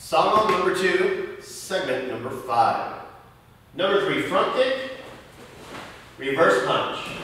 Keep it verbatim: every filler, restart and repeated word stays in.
Song number two, segment number five. Number three, front kick, reverse punch.